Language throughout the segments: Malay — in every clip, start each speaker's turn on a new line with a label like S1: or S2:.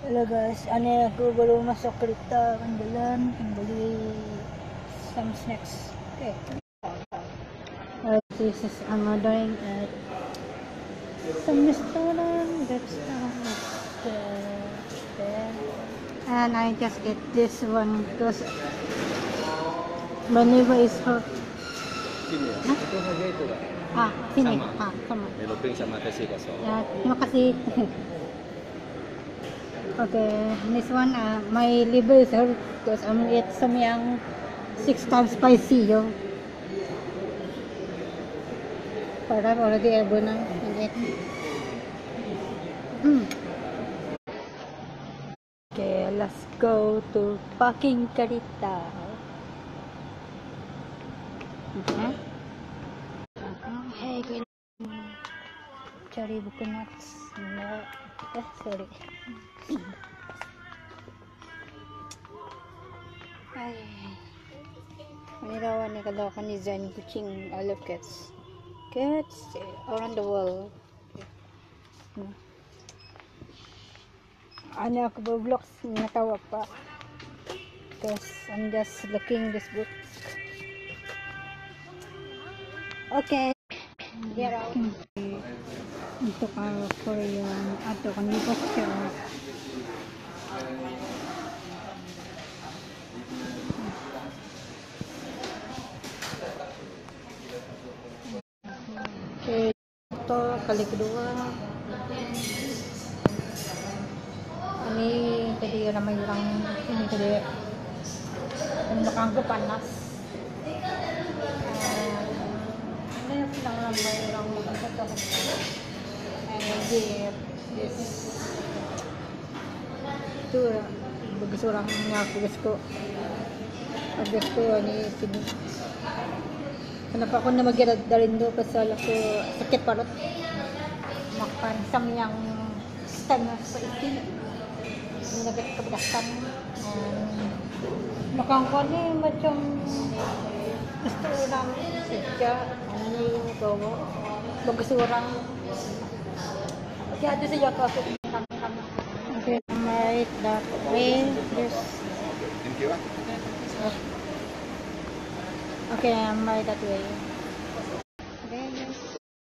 S1: Hello guys, ano ako baru masuk kereta kan jalan, beli some snacks. Okay. This is I'm ordering at some restaurant that's there. And I just get this one because my neighbor is hot.
S2: Sini ya?
S1: Hah?
S2: Itu saja itu Kak?
S1: Sini.
S2: Sama.
S1: Sama.
S2: Milo pink sama tesi kosong.
S1: Ya, terima kasih. Okay, this one my liver is hurt because I'm eat some yang 6 times spicy yo. But I'm already able now and eat. Okay, let's go to parking kereta. Hey, cari buku notes. Sorry. Ay, manirawan ni kalau kan design kucing. I love cats. Cats around the world. Ano ako vlogs natawa pa because I'm just looking this book. Okay, get out. Untuk Korean atau kan di siya. Okay, ito kali kedua. Ini tadi ramai orang ini tadi belakang panas. Ini sedang ramai orang makan energi itu bagus orangnya aku guys ko ini sini. Kenapa ako na magdarindo pasal ako sakit parot makan samyang stem sa itin ini nagit kepedasan makan ko ni macam gusto orang saja ini bawa bagus orang kaya ada saja ako okay, right that way there's
S2: Thank you.
S1: okay, I'm right that way. Okay, yes.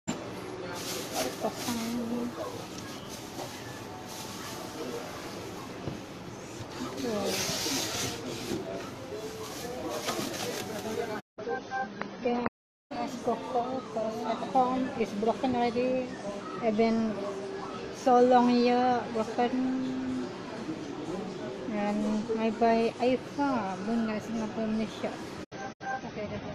S1: Okay, let's go at home. It's broken already. I've been so long here broken. And I buy iPhone. Bunga sa Malaysia. Okay, that's